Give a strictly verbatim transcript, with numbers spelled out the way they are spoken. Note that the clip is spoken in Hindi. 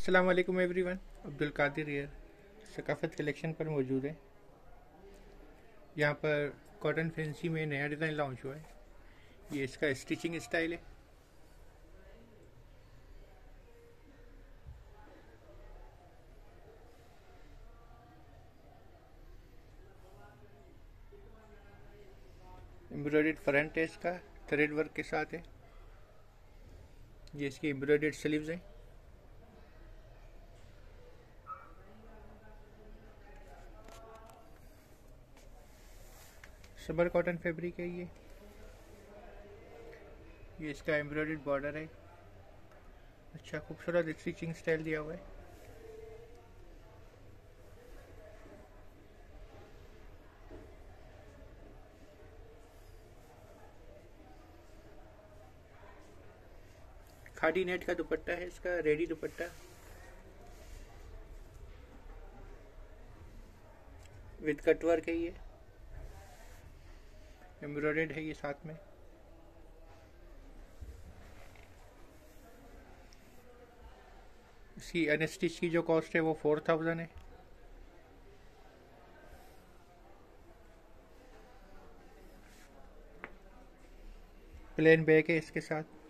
अस्सलाम वालेकुम everyone. Abdul Qadir here, Saqafat collection पर मौजूद है। यहाँ पर कॉटन फैंसी में नया डिज़ाइन लॉन्च हुआ है। ये इसका स्टिचिंग स्टाइल है। एम्ब्रॉयडर्ड फ्रंट है, इसका थ्रेड वर्क के साथ है। ये इसकी एम्ब्रॉयडर्ड स्लीव्स हैं। सबर कॉटन फैब्रिक है ये। ये इसका एम्ब्रॉयडर्ड बॉर्डर है। अच्छा खूबसूरत स्टिचिंग स्टाइल दिया हुआ है। खादी नेट का दुपट्टा है इसका, रेडी दुपट्टा विद कटवर्क है। ये एम्ब्रॉयडर्ड है ये साथ में। इसकी अनस्टिच की जो कॉस्ट है वो फोर थाउजेंड है। प्लेन बैग है इसके साथ।